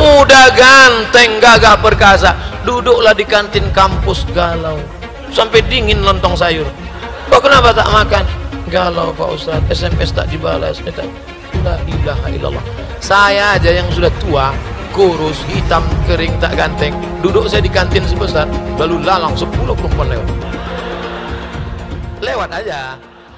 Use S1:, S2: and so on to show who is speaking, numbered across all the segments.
S1: muda ganteng gagah perkasa duduklah di kantin kampus galau sampai dingin lontong sayur. Kok kenapa tak makan? Galau Pak Ustadz, SMS tak dibalas. La ilaha illallah. Saya aja yang sudah tua, kurus, hitam, kering, tak ganteng, duduk saya di kantin sebesar, lalu lalang 10 perempuan lewat aja.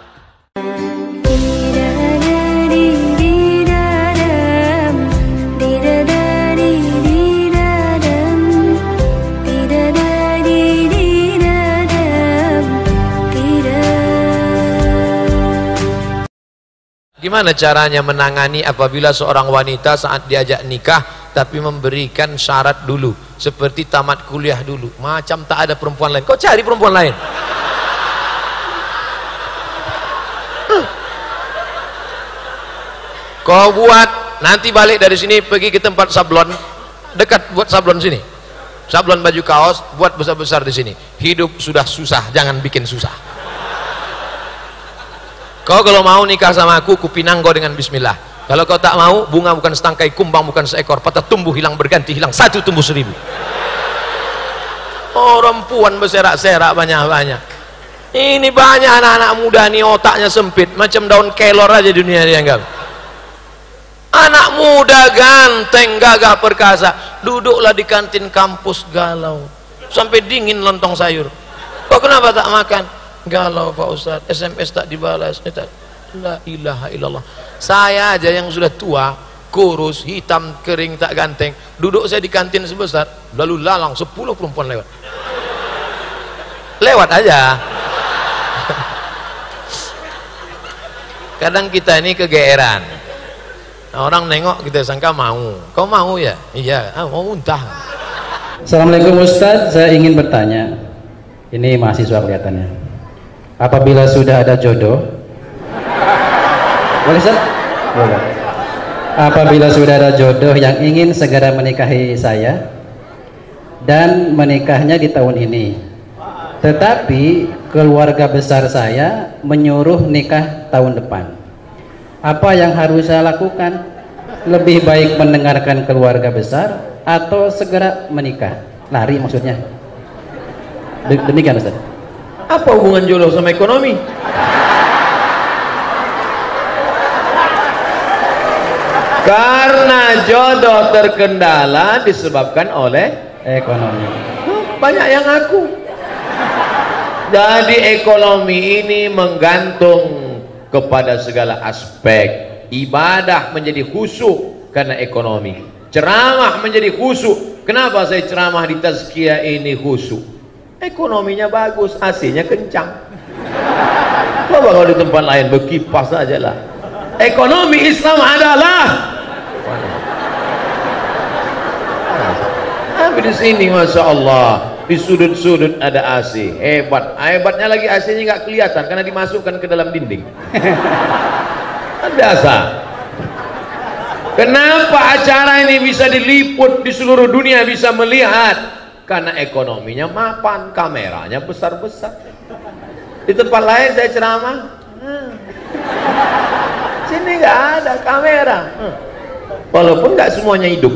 S1: Gimana caranya menangani apabila seorang wanita saat diajak nikah tapi memberikan syarat dulu seperti tamat kuliah dulu, macam tak ada perempuan lain, kau cari perempuan lain. Kau buat nanti balik dari sini pergi ke tempat sablon dekat, buat sablon sini, sablon baju kaos buat besar-besar di sini. Hidup sudah susah, jangan bikin susah. Kau kalau mau nikah sama aku, kupinang kau dengan bismillah. Kalau kau tak mau, bunga bukan setangkai, kumbang bukan seekor, patah tumbuh hilang berganti, hilang satu tumbuh 1000. Oh, perempuan berserak-serak banyak-banyak. Ini banyak anak-anak muda nih otaknya sempit, macam daun kelor aja dunia dianggap. Anak muda ganteng gagah perkasa duduklah di kantin kampus galau sampai dingin lontong sayur. Kok kenapa tak makan? Galau Pak Ustadz, SMS tak dibalas. La ilaha illallah. Saya aja yang sudah tua, kurus, hitam, kering, tak ganteng, duduk saya di kantin sebesar, lalu lalang 10 perempuan lewat aja. Kadang kita ini kegeeran, orang nengok kita sangka mau. Kau mau ya? Iya, mau muntah.
S2: Assalamualaikum Ustadz, saya ingin bertanya, ini mahasiswa kelihatannya, apabila sudah ada jodoh, boleh Ustaz? Boleh. Apabila sudah ada jodoh yang ingin segera menikahi saya dan menikahnya di tahun ini, tetapi keluarga besar saya menyuruh nikah tahun depan, apa yang harus saya lakukan? Lebih baik mendengarkan keluarga besar atau segera menikah? Lari maksudnya. Demikian Ustaz.
S1: Apa hubungan jodoh sama ekonomi? Karena jodoh terkendala disebabkan oleh
S2: ekonomi.
S1: Banyak yang ngaku. Jadi ekonomi ini menggantung kepada segala aspek. Ibadah menjadi khusyuk karena ekonomi. Ceramah menjadi khusyuk. Kenapa saya ceramah di tazkiyah ini khusyuk? Ekonominya bagus, AC-nya kencang. Coba kalau di tempat lain berkipas aja lah. Ekonomi Islam adalah di sini, masya Allah, di sudut-sudut ada AC, hebat. Hebatnya lagi AC-nya nggak kelihatan karena dimasukkan ke dalam dinding. Biasa. Kenapa acara ini bisa diliput di seluruh dunia, bisa melihat? Karena ekonominya mapan, kameranya besar-besar. Di tempat lain saya ceramah, sini nggak ada kamera, walaupun nggak semuanya hidup.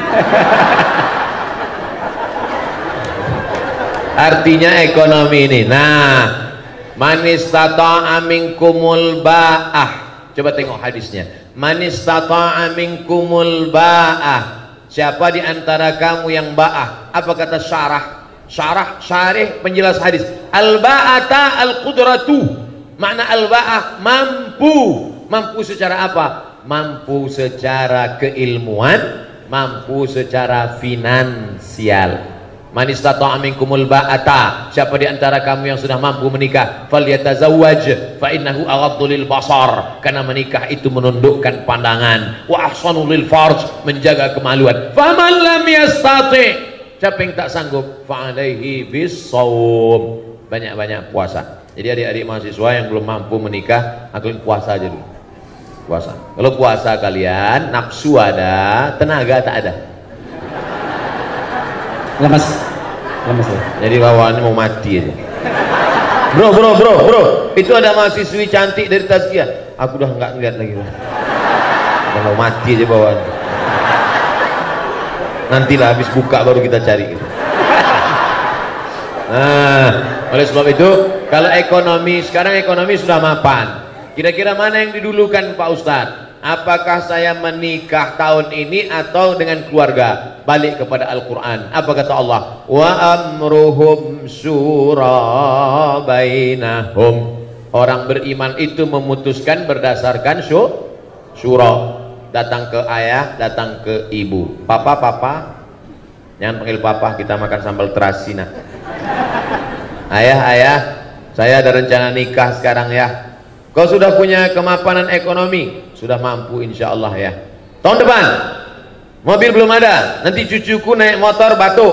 S1: Artinya ekonomi ini. Nah, man istata'a minkumul ba'ah. Coba tengok hadisnya. Man istata'a minkumul ba'ah. Siapa di antara kamu yang ba'ah? Apa kata syarah? Syarih penjelas hadis. Al-ba'ata al-qudratu. Makna al-ba'ah mampu. Mampu secara apa? Mampu secara keilmuan, mampu secara finansial. Man istata'a minkumul ba'ata, siapa di antara kamu yang sudah mampu menikah, falyatazawwaj fa innahu aghaddu lil basar, karena menikah itu menundukkan pandangan, wa ahsanu lil farj, menjaga kemaluan. Faman lam yastati, siapa yang tak sanggup, fa alaihi bis-shaum, banyak-banyak puasa. Jadi adik-adik mahasiswa yang belum mampu menikah, kalian puasa aja dulu. Puasa. Kalau puasa kalian nafsu ada, tenaga tak ada.
S2: Lemes ya.
S1: Jadi bawaannya mau mati aja. Bro, itu ada mahasiswi cantik dari tazkiyah. Aku udah nggak ngeliat lagi. Udah mau mati aja bawaannya. Nantilah habis buka baru kita cari gitu. Nah, oleh sebab itu kalau ekonomi, sekarang ekonomi sudah mapan, kira-kira mana yang didulukan Pak Ustadz? Apakah saya menikah tahun ini atau dengan keluarga? Balik kepada Al-Quran. Apa kata Allah? Wa amruhum syura bainahum. Orang beriman itu memutuskan berdasarkan syura. Datang ke ayah, datang ke ibu. Papa, jangan panggil papa, kita makan sambal terasi nah. Ayah, saya ada rencana nikah sekarang ya. Kau sudah punya kemapanan ekonomi? Sudah mampu insya Allah ya. Tahun depan mobil belum ada, nanti cucuku naik motor batuk.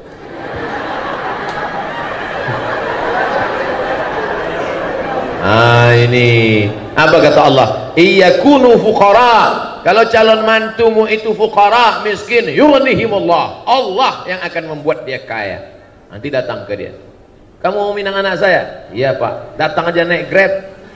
S1: Ini apa kata Allah? Iyakunu fuqara. Kalau calon mantumu itu fuqara, miskin, yughnihimullah. Allah yang akan membuat dia kaya. Nanti datang ke dia. Kamu mau minang anak saya? Iya Pak. Datang aja naik Grab.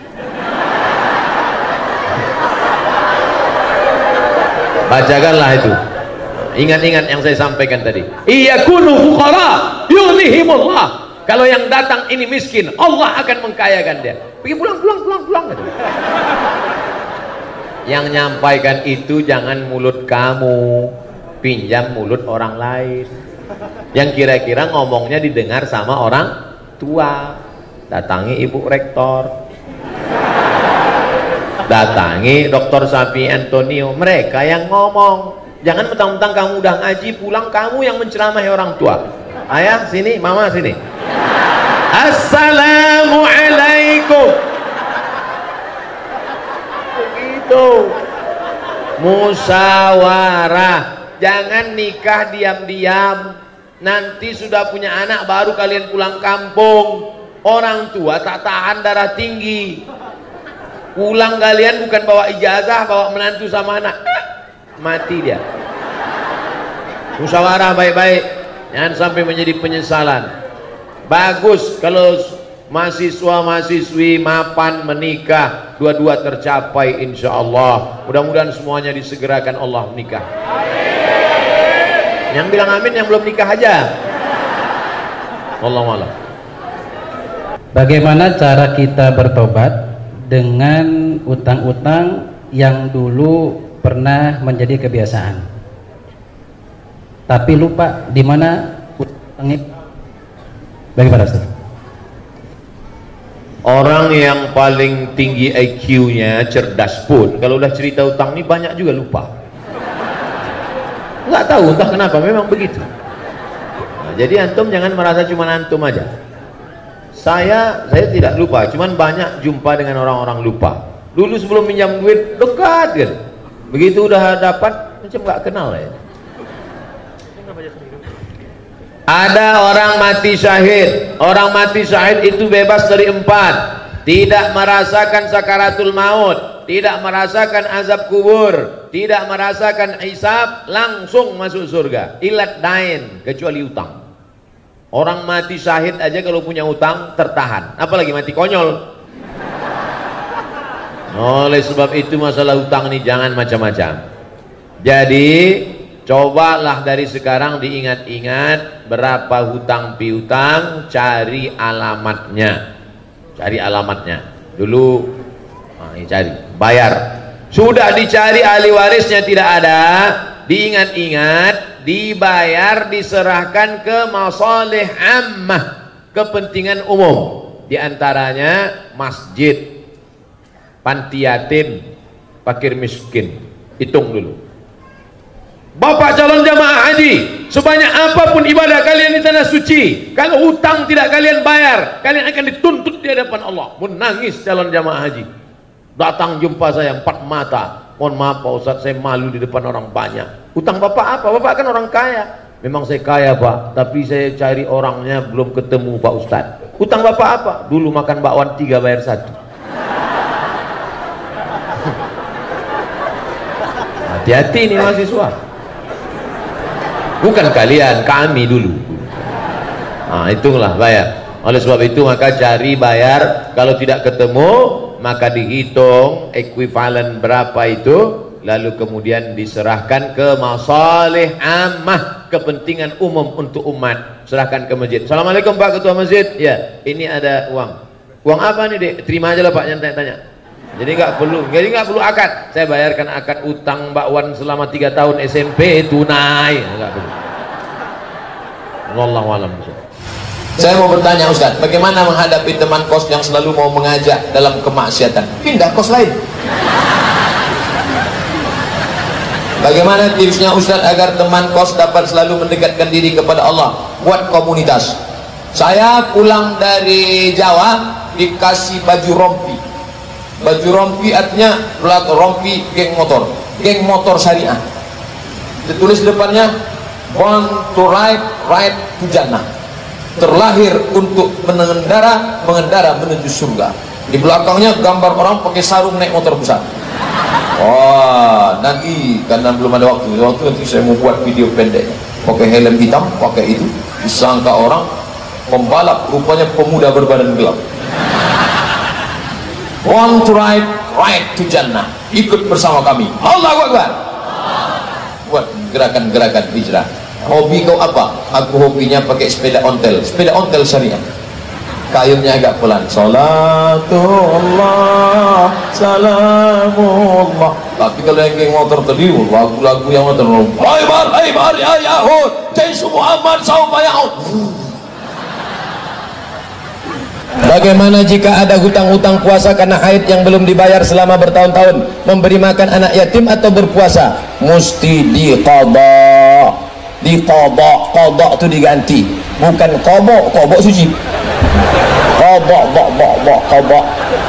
S1: Bacakanlah itu. Ingat-ingat yang saya sampaikan tadi. Iyakunu fuqara yughnihimullah. Kalau yang datang ini miskin, Allah akan mengkayakan dia. Pergi pulang. Gitu. Yang nyampaikan itu jangan mulut kamu, pinjam mulut orang lain. Yang kira-kira ngomongnya didengar sama orang tua. Datangi Ibu Rektor, datangi Dr. Safi Antonio, mereka yang ngomong. Jangan mentang-mentang kamu udah ngaji pulang kamu yang menceramahi orang tua. Ayah sini, mama sini. Assalamualaikum. Begitu. Musyawarah. Jangan nikah diam-diam. Nanti sudah punya anak baru kalian pulang kampung. Orang tua tak tahan darah tinggi. Pulang kalian bukan bawa ijazah, bawa menantu sama anak. Mati dia. Musyawarah baik-baik, jangan sampai menjadi penyesalan. Bagus kalau mahasiswa-mahasiswi mapan menikah, dua-dua tercapai insya Allah. Mudah-mudahan semuanya disegerakan Allah menikah. Yang bilang amin yang belum nikah aja. Wallahu a'lam.
S2: Bagaimana cara kita bertobat dengan utang-utang yang dulu pernah menjadi kebiasaan, tapi lupa di mana utangnya? Bagaimana Ustaz?
S1: Orang yang paling tinggi IQ-nya, cerdas pun, kalau udah cerita utang ini banyak juga lupa. Nggak tahu entah kenapa, memang begitu. Nah, jadi antum jangan merasa cuma antum aja. Saya tidak lupa, cuman banyak jumpa dengan orang-orang lupa. Dulu sebelum pinjam duit dekat kan, begitu udah dapat macam nggak kenal ya. Ada orang mati syahid. Orang mati syahid itu bebas dari 4. Tidak merasakan sakaratul maut, tidak merasakan azab kubur, tidak merasakan hisab, langsung masuk surga. Ilat dain, kecuali utang. Orang mati syahid aja kalau punya utang tertahan, apalagi mati konyol. Oleh sebab itu masalah utang ini jangan macam-macam. Jadi cobalah dari sekarang diingat-ingat berapa hutang piutang, cari alamatnya. Cari alamatnya. Dulu ini cari, bayar. Sudah dicari ahli warisnya tidak ada, diingat-ingat, dibayar, diserahkan ke masalih ammah, kepentingan umum. Di antaranya masjid, panti yatim, fakir miskin. Hitung dulu. Bapak calon jamaah haji, sebanyak apapun ibadah kalian di tanah suci, kalau hutang tidak kalian bayar, kalian akan dituntut di hadapan Allah. Menangis calon jamaah haji, datang jumpa saya 4 mata. Mohon maaf Pak Ustadz, saya malu di depan orang banyak. Hutang bapak apa? Bapak kan orang kaya. Memang saya kaya Pak, tapi saya cari orangnya belum ketemu Pak Ustadz. Hutang bapak apa? Dulu makan bakwan 3 bayar 1. Hati-hati nih mahasiswa. Bukan kalian, kami dulu. Nah, itulah bayar. Oleh sebab itu maka cari bayar. Kalau tidak ketemu maka dihitung ekuivalen berapa itu lalu kemudian diserahkan ke masalih ammah, kepentingan umum untuk umat, serahkan ke masjid. Assalamualaikum Pak Ketua Masjid, ya ini ada uang. Uang apa nih Dek? Terima aja lah Pak, jangan tanya-tanya. Jadi nggak perlu akad. Saya bayarkan akad utang Mbak Wan selama 3 tahun SMP tunai, nggak perlu. Wallahu a'lam. Saya mau bertanya Ustaz, bagaimana menghadapi teman kos yang selalu mau mengajak dalam kemaksiatan? Pindah kos lain. Bagaimana tipsnya Ustaz agar teman kos dapat selalu mendekatkan diri kepada Allah? Buat komunitas. Saya pulang dari Jawa dikasih baju rompi. Baju rompi artinya rompi geng motor syariah. Ditulis depannya born to ride to Jannah. Terlahir untuk mengendara menuju surga. Di belakangnya gambar orang pakai sarung naik motor besar. Wah, nanti karena belum ada waktu nanti saya mau buat video pendeknya. Pakai helm hitam, pakai itu, disangka orang pembalap, rupanya pemuda berbadan gelap. Want to ride to Jannah. Ikut bersama kami. Allahu Akbar. Buat gerakan-gerakan hijrah. Hobi kau apa? Aku hobinya pakai sepeda ontel syariah. Kayunya agak pelan. Salatullah salamullah. Tapi kalau yang geng motor tadi lagu-lagu yang motor Hai bar ya Yahud Jaisu Muhammad saufa ya'ud. Bagaimana jika ada hutang-hutang puasa karena haid yang belum dibayar selama bertahun-tahun? Memberi makan anak yatim atau berpuasa? Mesti diqadha. Qadha itu diganti, bukan qadha suci. Qadha.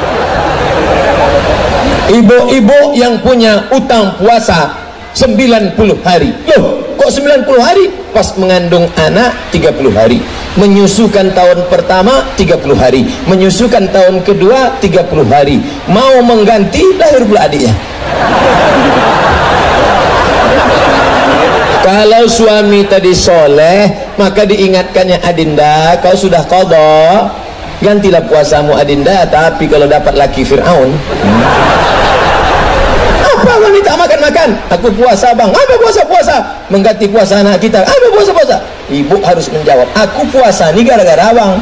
S1: Ibu-ibu yang punya utang puasa 90 hari. Loh, kok 90 hari? Pas mengandung anak 30 hari. Menyusukan tahun pertama 30 hari. Menyusukan tahun kedua 30 hari. Mau mengganti, lahir pula adiknya. Kalau suami tadi soleh, maka diingatkannya, Adinda, kau sudah qadha, gantilah puasamu Adinda. Tapi kalau dapat laki Fir'aun, apa wanita makan-makan? Aku puasa bang. Apa puasa-puasa? Mengganti puasa anak kita. Apa puasa-puasa? Ibu harus menjawab, aku puasa ini gara-gara abang.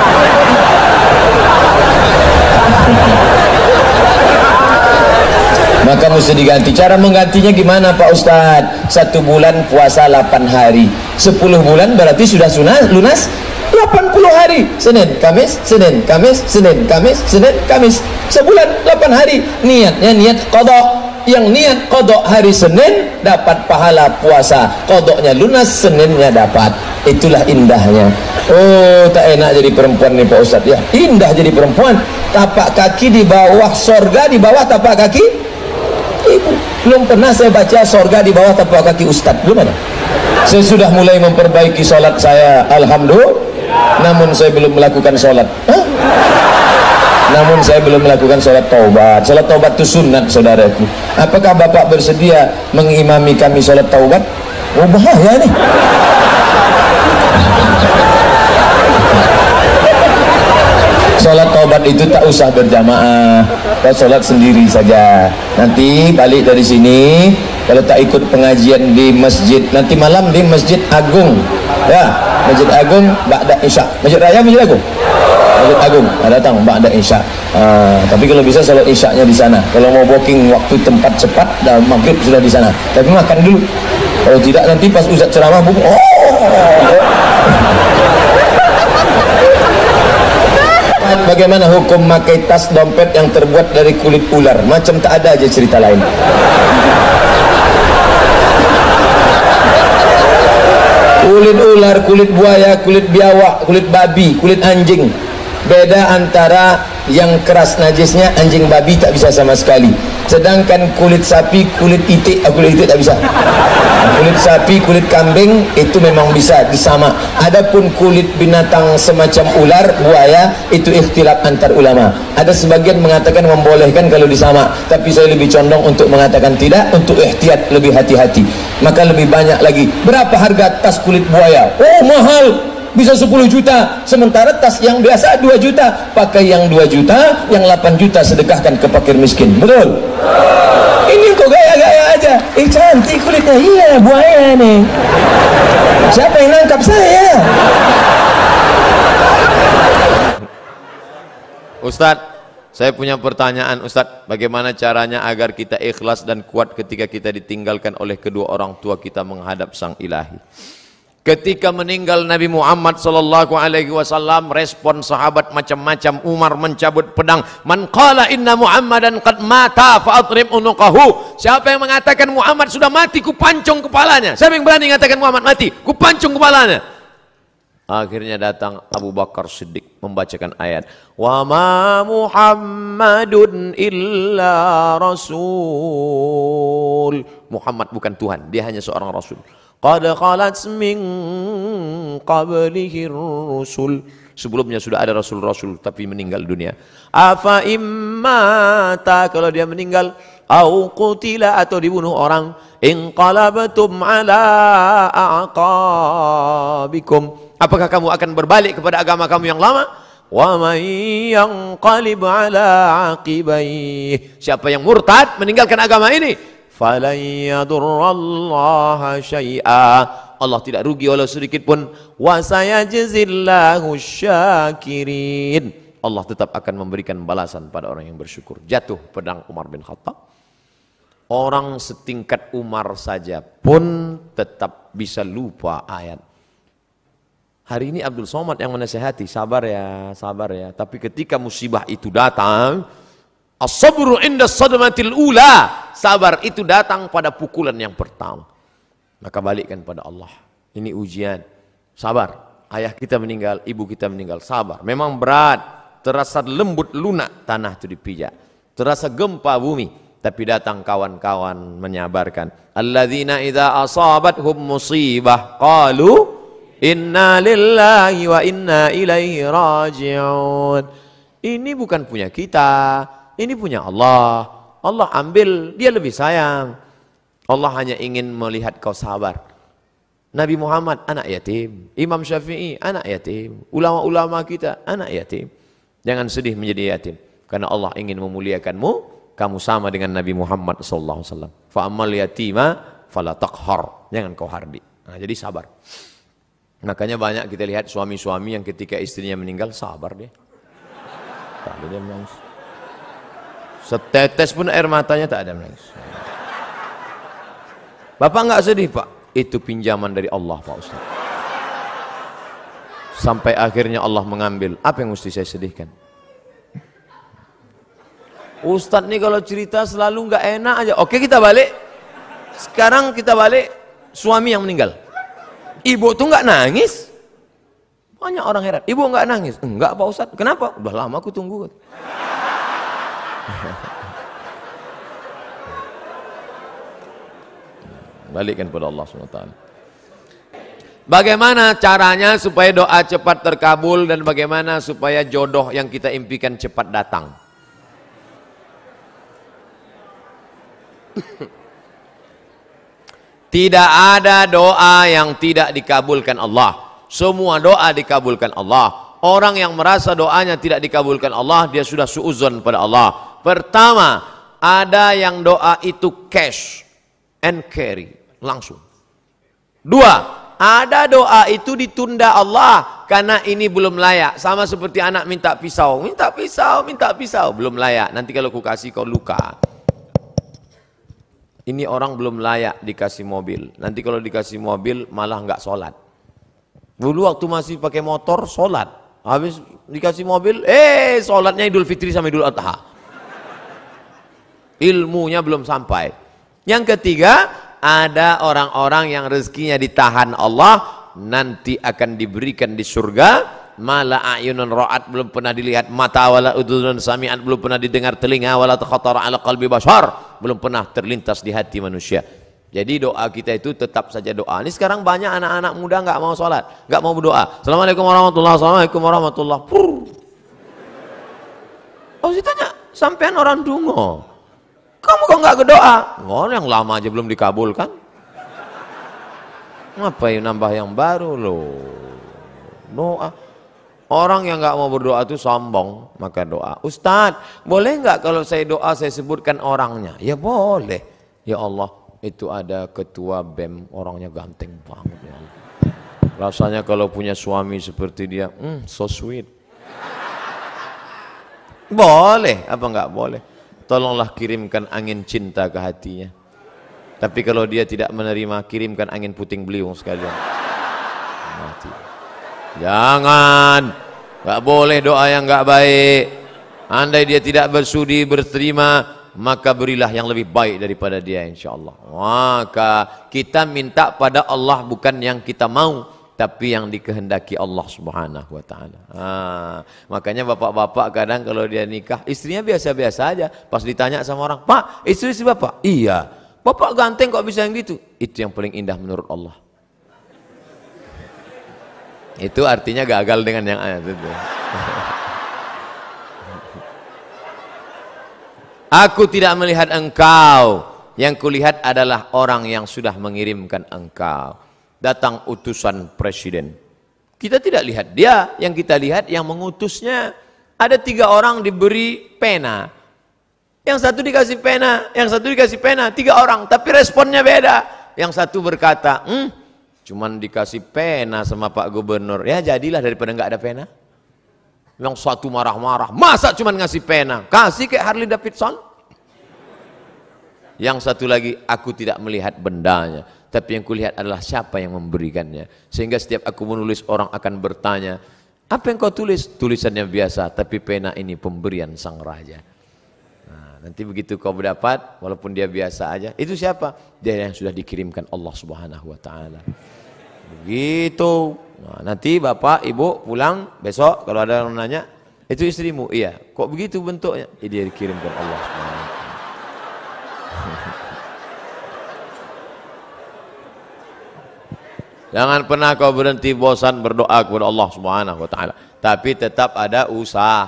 S1: Maka mesti diganti. Cara menggantinya gimana Pak Ustadz? 1 bulan puasa 8 hari, 10 bulan berarti sudah lunas 80 hari. Senin, Kamis, Senin, Kamis, Senin, Kamis, Senin, Kamis. Sebulan 8 hari. Niatnya niat qadha. Yang niat qadha hari Senin dapat pahala puasa. Qadhanya lunas, Seninnya dapat. Itulah indahnya. Oh, tak enak jadi perempuan nih Pak Ustadz ya. Indah jadi perempuan. Tapak kaki di bawah sorga, di bawah tapak kaki ibu. Belum pernah saya baca sorga di bawah tapak kaki Ustadz, belum ada. Saya sudah mulai memperbaiki sholat saya, alhamdulillah. Namun saya belum melakukan sholat. Namun saya belum melakukan sholat taubat. Sholat taubat itu sunat saudaraku. Apakah Bapak bersedia mengimami kami sholat taubat? Oh bahaya nih. Sholat taubat itu tak usah berjamaah, kau sholat sendiri saja. Nanti balik dari sini, kalau tak ikut pengajian di masjid, nanti malam di Masjid Agung, ya, Masjid Agung ba'da isya. Masjid Raya, Masjid Agung, Masjid Agung, datang ba'da isya. Tapi kalau bisa sholat isyaknya di sana. Kalau mau booking waktu tempat cepat, dah maghrib sudah di sana. Tapi makan dulu. Kalau tidak nanti pas Ustaz ceramah, Bagaimana hukum pakai tas dompet yang terbuat dari kulit ular? Macam tak ada aja cerita lain. Kulit ular, kulit buaya, kulit biawak, kulit babi, kulit anjing. Beda antara yang keras najisnya anjing babi tak bisa sama sekali. Sedangkan kulit sapi, kulit itik tak bisa. Kulit sapi, kulit kambing itu memang bisa disama. Adapun kulit binatang semacam ular, buaya itu ikhtilaf antar ulama. Ada sebagian mengatakan membolehkan kalau disama, tapi saya lebih condong untuk mengatakan tidak, untuk ihtiyat, lebih hati-hati. Maka lebih banyak lagi. Berapa harga tas kulit buaya? Oh mahal, bisa 10 juta. Sementara tas yang biasa 2 juta. Pakai yang 2 juta, yang 8 juta sedekahkan ke fakir miskin. Betul? Ini
S3: kok gaya-gaya aja. Cantik kulitnya. Iya, buaya nih. Siapa yang nangkap saya?
S1: Ustadz, saya punya pertanyaan Ustadz, bagaimana caranya agar kita ikhlas dan kuat ketika kita ditinggalkan oleh kedua orang tua kita menghadap Sang Ilahi? Ketika meninggal Nabi Muhammad sallallahu alaihi wasallam, respon sahabat macam-macam. Umar mencabut pedang. Man qala inna Muhammadan qad mata fa adrib unuqahu. Siapa yang mengatakan Muhammad sudah mati, ku pancung kepalanya. Siapa yang berani mengatakan Muhammad mati, ku pancung kepalanya. Akhirnya datang Abu Bakar Siddiq membacakan ayat, wa ma Muhammadun illa rasul. Muhammad bukan Tuhan, dia hanya seorang rasul. Qad khalat min qablihi rusul. Sebelumnya sudah ada rasul-rasul tapi meninggal dunia. Afa immata, kalau dia meninggal, au qutila, atau dibunuh orang, inqalabtum ala aqabikum, apakah kamu akan berbalik kepada agama kamu yang lama? Wa may yanqalib ala aqibaihi, siapa yang murtad meninggalkan agama ini, falan yadurrallaha syai'a, Allah tidak rugi walau sedikit pun. Wa sayajzillahu syakirin, Allah tetap akan memberikan balasan pada orang yang bersyukur. Jatuh pedang Umar bin Khattab. Orang setingkat Umar saja pun tetap bisa lupa ayat. Hari ini Abdul Somad yang menasihati, sabar ya, sabar ya. Tapi ketika musibah itu datang, as-sabru inda sadmatil ula, sabar itu datang pada pukulan yang pertama. Maka balikkan pada Allah. Ini ujian. Sabar. Ayah kita meninggal, ibu kita meninggal. Sabar. Memang berat. Terasa lembut lunak tanah itu dipijak. Terasa gempa bumi. Tapi datang kawan-kawan menyabarkan. Alladzina idza asabathum musibah qalu inna lillahi wa inna ilaihi raji'un. Ini bukan punya kita. Ini punya Allah. Allah ambil, dia lebih sayang. Allah hanya ingin melihat kau sabar. Nabi Muhammad anak yatim, Imam Syafi'i anak yatim, ulama-ulama kita anak yatim. Jangan sedih menjadi yatim, karena Allah ingin memuliakanmu. Kamu sama dengan Nabi Muhammad SAW. Fa'amal yatima fala taqhar, jangan kau hardi. Nah, jadi sabar. Makanya banyak kita lihat suami-suami yang ketika istrinya meninggal sabar dia. Tak ada dia menangis. Setetes pun air matanya tak ada menangis. Bapak enggak sedih, Pak? Itu pinjaman dari Allah, Pak Ustaz. Sampai akhirnya Allah mengambil. Apa yang mesti saya sedihkan? Ustaz nih kalau cerita selalu enggak enak aja. Oke, kita balik. Sekarang kita balik, suami yang meninggal. Ibu tuh enggak nangis. Banyak orang heran. Ibu enggak nangis? Enggak, Pak Ustaz. Kenapa? Udah lama aku tunggu. Balikkan pada Allah SWT. Bagaimana caranya supaya doa cepat terkabul dan bagaimana supaya jodoh yang kita impikan cepat datang? Tidak ada doa yang tidak dikabulkan Allah. Semua doa dikabulkan Allah. Orang yang merasa doanya tidak dikabulkan Allah, dia sudah suudzon pada Allah. Pertama, ada yang doa itu cash and carry, langsung. Dua, ada doa itu ditunda Allah karena ini belum layak. Sama seperti anak minta pisau, minta pisau, belum layak. Nanti kalau ku kasih kau luka. Ini orang belum layak dikasih mobil. Nanti kalau dikasih mobil malah nggak sholat. Dulu waktu masih pakai motor sholat, habis dikasih mobil, sholatnya Idul Fitri sama Idul Adha. Ilmunya belum sampai. Yang ketiga, ada orang-orang yang rezekinya ditahan Allah, nanti akan diberikan di surga. Mala a'yunun ra'at, belum pernah dilihat mata, wala udhunun sami'at, belum pernah didengar telinga, wala takhatara ala qalbi bashar, belum pernah terlintas di hati manusia. Jadi doa kita itu tetap saja doa. Ini sekarang banyak anak-anak muda nggak mau sholat, nggak mau berdoa. Assalamualaikum warahmatullahi wabarakatuh. Assalamualaikum warahmatullahi wabarakatuh. Oh, saya tanya, sampean orang dungo, kamu kok nggak berdoa? Oh, yang lama aja belum dikabulkan. Ngapain nambah yang baru loh? Doa. Orang yang nggak mau berdoa itu sombong, maka doa. Ustadz, boleh nggak kalau saya doa saya sebutkan orangnya? Ya boleh. Ya Allah, itu ada ketua BEM, orangnya ganteng banget ya Allah. Rasanya kalau punya suami seperti dia, so sweet. Boleh, apa enggak boleh? Tolonglah kirimkan angin cinta ke hatinya. Tapi kalau dia tidak menerima, kirimkan angin puting beliung sekalian. Mati. Jangan, enggak boleh doa yang enggak baik. Andai dia tidak bersudi berterima, maka berilah yang lebih baik daripada dia insyaallah. Maka kita minta pada Allah bukan yang kita mau, tapi yang dikehendaki Allah Subhanahu wa taala. Makanya bapak-bapak kadang kalau dia nikah, istrinya biasa-biasa aja. Pas ditanya sama orang, "Pak, istri bapak?" "Iya." "Bapak ganteng kok bisa yang gitu?" Itu yang paling indah menurut Allah. Itu artinya gagal dengan yang ayat itu. Aku tidak melihat engkau, yang kulihat adalah orang yang sudah mengirimkan engkau. Datang utusan presiden, kita tidak lihat dia, yang kita lihat yang mengutusnya. Ada 3 orang diberi pena, yang satu dikasih pena, yang satu dikasih pena, 3 orang, tapi responnya beda. Yang satu berkata, cuman dikasih pena sama Pak Gubernur, ya jadilah daripada nggak ada pena. Yang satu marah-marah, masa cuman ngasih pena, kasih kayak Harley Davidson. Yang satu lagi, aku tidak melihat bendanya, tapi yang kulihat adalah siapa yang memberikannya. Sehingga setiap aku menulis, orang akan bertanya, apa yang kau tulis? Tulisannya biasa, tapi pena ini pemberian sang raja. Nah, nanti begitu kau berdapat, walaupun dia biasa aja, itu siapa? Dia yang sudah dikirimkan Allah Subhanahu wa taala. Begitu. Nah, nanti bapak, ibu pulang besok kalau ada yang nanya, itu istrimu? Iya. Kok begitu bentuknya? Dia dikirimkan Allah Subhanahu wa taala. Jangan pernah kau berhenti bosan berdoa kepada Allah Subhanahu wa taala. Tapi tetap ada usaha.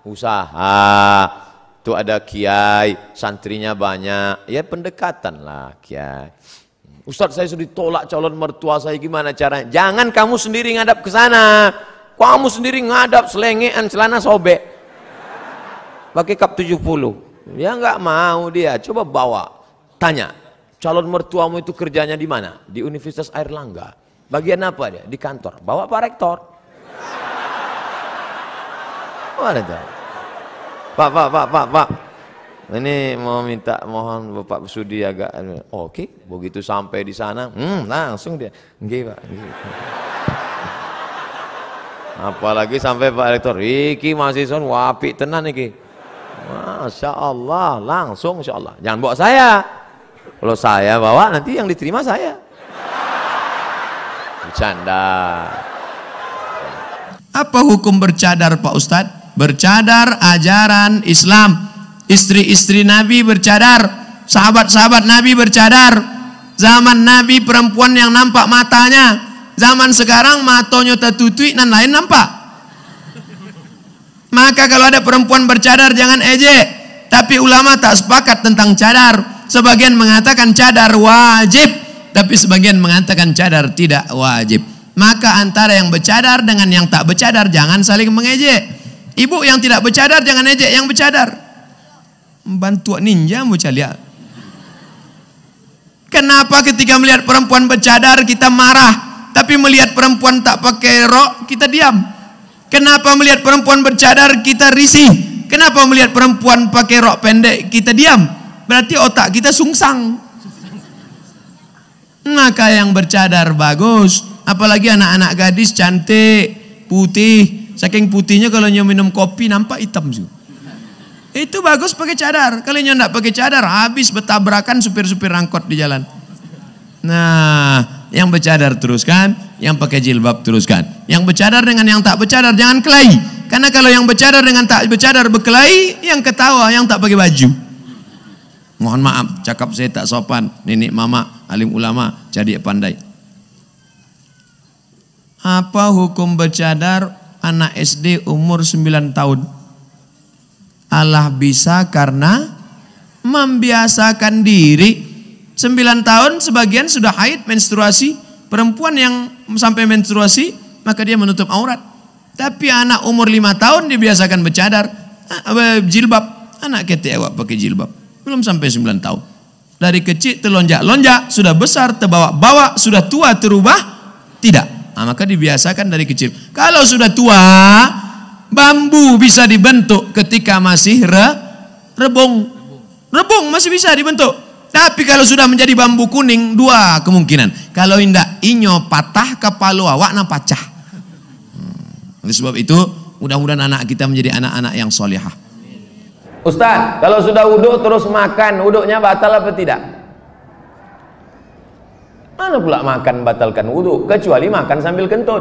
S1: Itu ada kiai, santrinya banyak. Ya pendekatan lah kiai. Ustaz, saya sudah ditolak calon mertua saya, gimana caranya? Jangan kamu sendiri ngadap ke sana. Kamu sendiri ngadap selengean celana sobek. Pakai kap 70. Ya enggak mau dia. Coba bawa. Tanya, calon mertuamu itu kerjanya di mana? Di Universitas Airlangga. Bagian apa dia? Di kantor. Bawa Pak Rektor. Pak. Ini mau minta, mohon Bapak Sudi agak. Oke, begitu sampai di sana, langsung dia. Nggih, Pak. Nggih. Apalagi sampai Pak Rektor, iki mahasiswa wapi tenan iki. Masya Allah, langsung Insya Allah. Jangan bawa saya. Kalau saya bawa, nanti yang diterima saya. Bercanda.
S4: Apa hukum bercadar Pak Ustadz? Bercadar ajaran Islam. Istri-istri Nabi bercadar, sahabat-sahabat Nabi bercadar. Zaman Nabi perempuan yang nampak matanya. Zaman sekarang matanya tertutup dan lain nampak. Maka kalau ada perempuan bercadar jangan ejek. Tapi ulama tak sepakat tentang cadar. Sebagian mengatakan cadar wajib, tapi sebagian mengatakan cadar tidak wajib. Maka antara yang bercadar dengan yang tak bercadar jangan saling mengejek. Ibu yang tidak bercadar jangan ejek yang bercadar. Bantu ninja bocah lihat. Kenapa ketika melihat perempuan bercadar kita marah, tapi melihat perempuan tak pakai rok kita diam? Kenapa melihat perempuan bercadar kita risih? Kenapa melihat perempuan pakai rok pendek kita diam? Berarti otak kita sungsang. Maka yang bercadar bagus, apalagi anak-anak gadis cantik, putih. Saking putihnya kalau minum kopi nampak hitam juga. Itu bagus pakai cadar. Kalau tidak pakai cadar habis bertabrakan supir-supir angkot di jalan. Nah, yang bercadar teruskan, yang pakai jilbab teruskan. Yang bercadar dengan yang tak bercadar jangan kelahi. Karena kalau yang bercadar dengan tak bercadar berkelahi, yang ketawa yang tak pakai baju. Mohon maaf, cakap saya tak sopan. Nenek mama, alim ulama, jadi pandai. Apa hukum bercadar anak SD umur 9 tahun? Allah bisa karena membiasakan diri. 9 tahun sebagian sudah haid, menstruasi. Perempuan yang sampai menstruasi maka dia menutup aurat. Tapi anak umur 5 tahun dibiasakan bercadar, jilbab. Anak kete awak pakai jilbab, belum sampai 9 tahun. Dari kecil terlonjak-lonjak, sudah besar terbawa-bawa, sudah tua terubah tidak. Nah, maka dibiasakan dari kecil. Kalau sudah tua, bambu bisa dibentuk ketika masih rebung. Rebung masih bisa dibentuk. Tapi kalau sudah menjadi bambu kuning, dua kemungkinan. Kalau indak inyo patah, kepala awak na pacah. Oleh sebab itu, mudah-mudahan anak kita menjadi anak-anak yang solihah.
S1: Ustaz, kalau sudah wudhu terus makan, wudhunya batal apa tidak? Mana pula makan batalkan wudhu? Kecuali makan sambil kentut.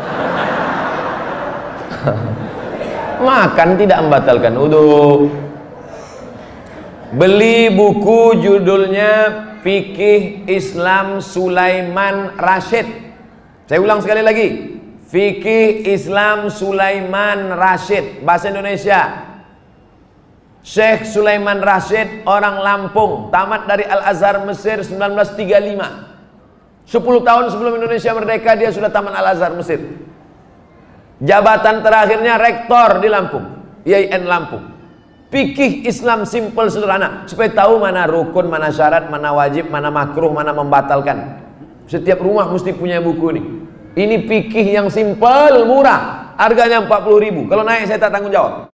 S1: Makan tidak membatalkan wudhu. Beli buku judulnya Fikih Islam Sulaiman Rashid. Saya ulang sekali lagi. Fikih Islam Sulaiman Rashid, bahasa Indonesia. Syekh Sulaiman Rashid, orang Lampung, tamat dari Al-Azhar Mesir 1935. 10 tahun sebelum Indonesia merdeka dia sudah tamat Al-Azhar Mesir. Jabatan terakhirnya rektor di Lampung, IAIN Lampung. Fikih Islam simple sederhana, supaya tahu mana rukun, mana syarat, mana wajib, mana makruh, mana membatalkan. Setiap rumah mesti punya buku ini. Ini fikih yang simple, murah. Harganya 40.000. Kalau naik saya tak tanggung jawab.